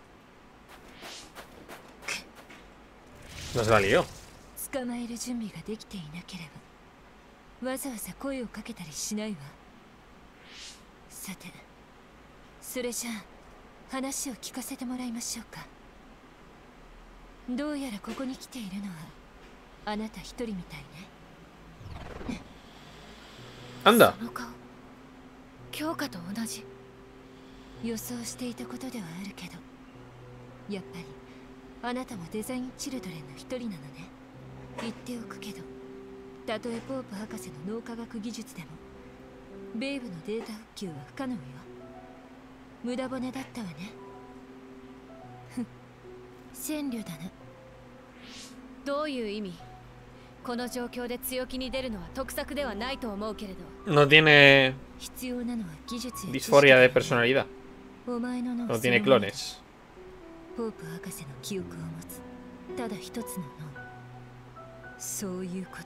No se la lió. 捕まえる準備ができていなければ、わざわざ声をかけたりしないわ。さて、それじゃあ話を聞かせてもらいましょうか。どうやらここに来ているのはあなた一人みたいね。 Anda. その顔、強化と同じ。予想していたことではあるけど、やっぱりあなたもデザインチルドレンの一人なのね。言っておくけど、たとえポープ博士の脳科学技術でもベイブのデータ復旧は不可能よ。無駄骨だったわね。ふん、戦慮だな。どういう意味？この状況で強気に出るのは得策ではないと思うけれど。 No tiene 必要なのは技術や知識。 disforia de personalidad. お前の脳 No tiene clones. ポープ博士の記憶を持つただ一つの脳。そういうこと。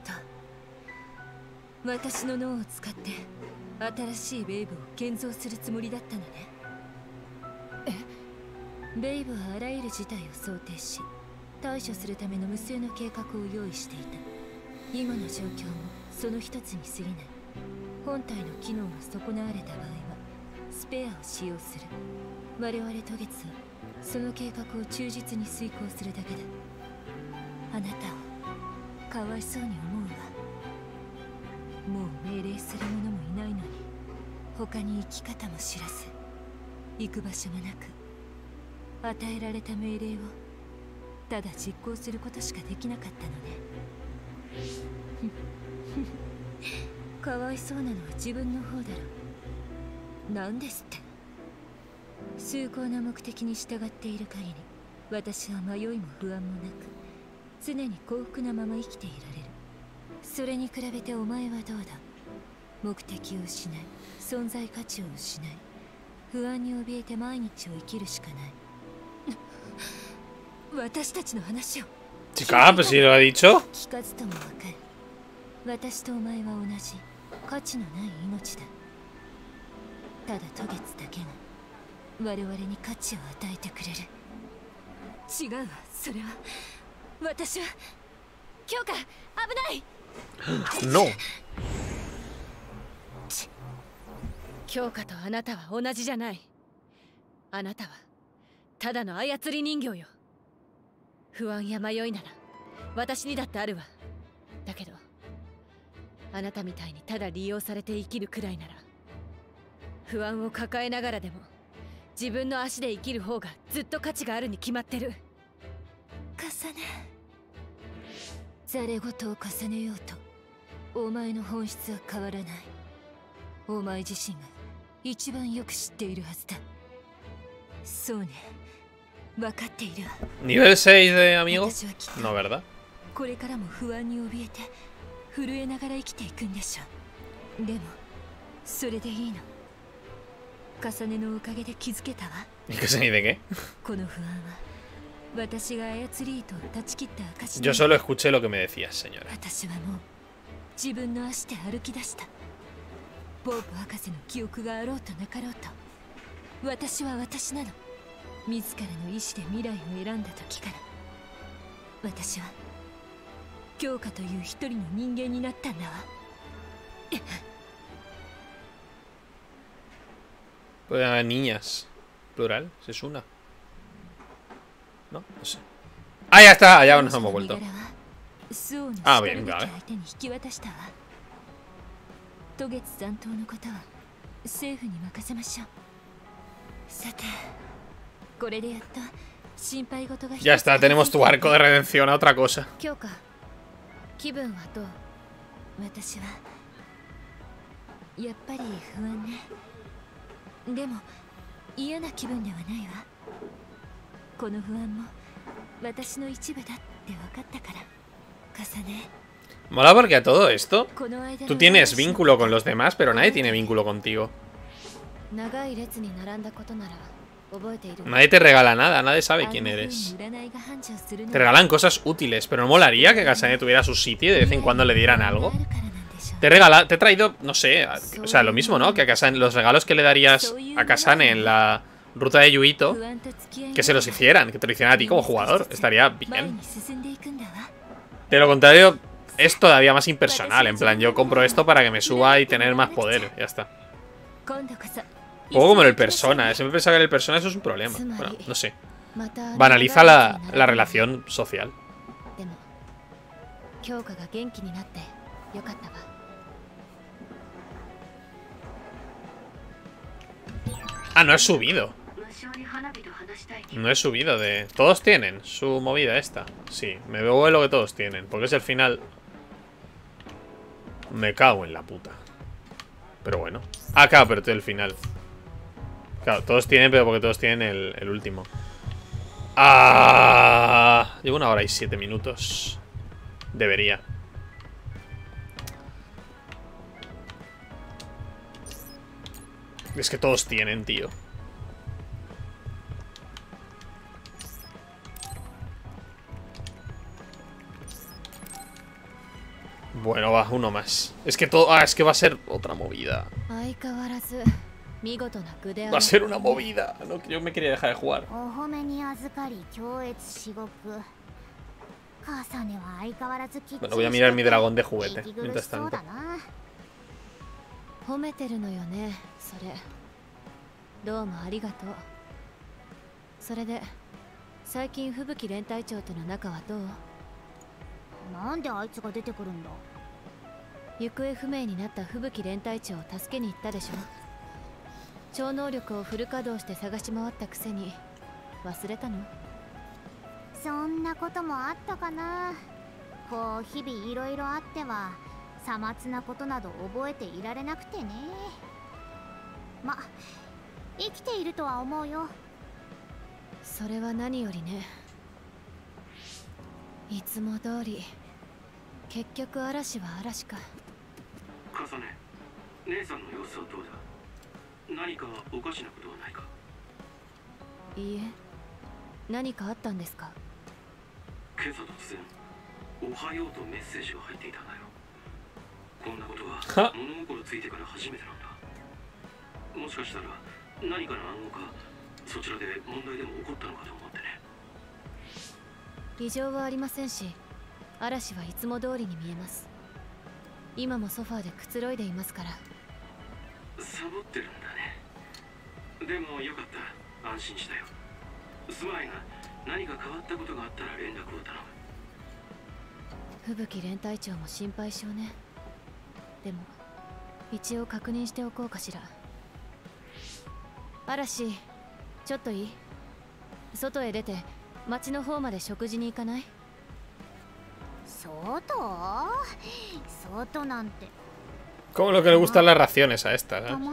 私の脳を使って新しいベイブを建造するつもりだったのね。え？ベイブはあらゆる事態を想定し対処するための無数の計画を用意していた。今の状況もその一つに過ぎない。本体の機能が損なわれた場合はスペアを使用する。我々渡月はその計画を忠実に遂行するだけだ。あなたをかわいそうに思うわ。もう命令する者もいないのに、他に生き方も知らず、行く場所もなく、与えられた命令をただ実行することしかできなかったのね。かわいそうなのは自分の方だろう。なんですって。崇高な目的に従っている限り、私は迷いも不安もなく、常に幸福なまま生きていられる。それに比べてお前はどうだ？目的を失い、存在価値を失い、不安に怯えて毎日を生きるしかない。私たちの話を。 Chica, pues si lo ha dicho. 聞かずともわかる。私とお前は同じ価値のない命だ。ただ渡月だけが我々に価値を与えてくれる。違うわ、それは。私は強化、危ない。 No. 強化とあなたは同じじゃない。あなたはただの操り人形よ。不安や迷いなら私にだってあるわ。だけどあなたみたいにただ利用されて生きるくらいなら、不安を抱えながらでも自分の足で生きる方がずっと価値があるに決まってる。重ね、ざれ言を重ねようとお前の本質は変わらない。お前自身が一番よく知っているはずだ。そうね、分かっているわ。 Nivel seis de amigo. No, ¿verdad? これからも不安に怯えて震えながら生きていくんでしょう。でもそれでいいの。重ねのおかげで気づけたわ。 ¿Y qué se ni de qué? この不安は私が操り糸を断ち切った証。 Yo solo escuché lo que me decías, señora. 私はもう自分の足で歩き出した。ポープ博士の記憶があろうとなかろうと、私は私なの。自らの意志で未来を選んだ時から私は強化という一人の人間になったんだわ。 Pueden haber niñas. Plural, si es una. No, no sé. Ah, ya está, allá nos hemos vuelto. Ah, bien, vale. 渡月残党のことは政府に任せましょう。さて、これでやっと心配事が。 Ya está, tenemos tu arco de redención a otra cosa. 今日か。気分はどう？私はやっぱり不安ね。でも嫌な気分ではないわ。この不安も私の一部だって分かったから。重ね。 Mola porque a todo esto tú tienes vínculo con los demás, pero nadie tiene vínculo contigo. Nadie te regala nada, nadie sabe quién eres. Te regalan cosas útiles, pero ¿no molaría que Kasane tuviera su sitio y de vez en cuando le dieran algo? Te, regala, te he traído, no sé, o sea, lo mismo, ¿no? Que a Kasane, los regalos que le darías a Kasane en la ruta de Yuito, que se los hicieran, que te lo hicieran a ti como jugador. Estaría bien. De lo contrario, es todavía más impersonal. En plan, yo compro esto para que me suba y tener más poder. Ya está. Juego como en el Persona. Siempre pensaba que en el Persona eso es un problema. Bueno, no sé. Banaliza la, la relación social. Ah, no he subido. No he subido de... ¿Todos tienen su movida esta? Sí, me veo lo que todos tienen. Porque es el final. Me cago en la puta. Pero bueno. Ah, claro, pero el final. Claro, todos tienen, pero porque todos tienen el, el último. Ah, llevo una hora y siete minutos. Debería. Es que todos tienen, tío. Bueno, va, uno más. Es que todo... Ah, es que va a ser otra movida. Va a ser una movida. No, yo me quería dejar de jugar. Bueno, voy a mirar mi dragón de juguete mientras tanto. Como lo que le gustan las raciones a esta, ¿eh?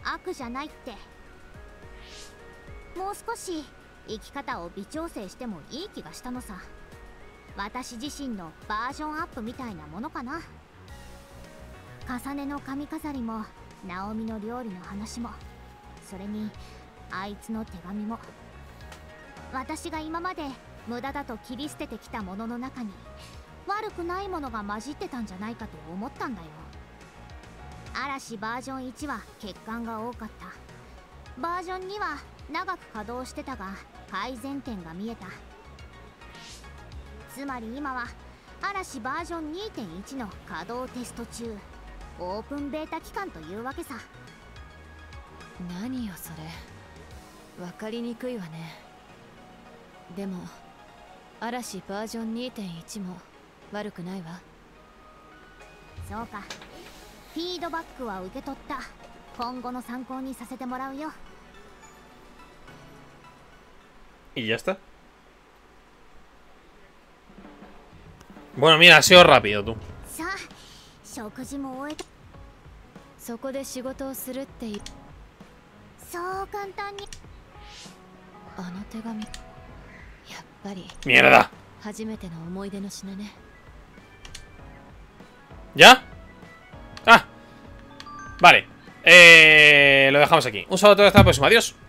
悪じゃないって。もう少し生き方を微調整してもいい気がしたのさ。私自身のバージョンアップみたいなものかな。重ねの髪飾りもナオミの料理の話も、それにあいつの手紙も、私が今まで無駄だと切り捨ててきたものの中に悪くないものが混じってたんじゃないかと思ったんだよ。嵐バージョンいちは欠陥が多かった。バージョンには長く稼働してたが改善点が見えた。つまり今は嵐バージョン にてんいち の稼働テスト中、オープンベータ期間というわけさ。 何よそれ、分かりにくいわね。でも嵐バージョン にてんいち も悪くないわ。 そうか、フィードバックは受け取った。今後の参考にさせてもらうよ。 Y ya está. Bueno, mira, ha sido rápido, tú. さあ、食事も終えた。 そこで仕事をするっていう。 そう簡単に。 あの手紙、やっぱり Mierda. 初めての思い出の品ね。 ¿Ya? Ah. Vale. Eh, lo dejamos aquí. Un saludo a todos, hasta la próxima. Adiós.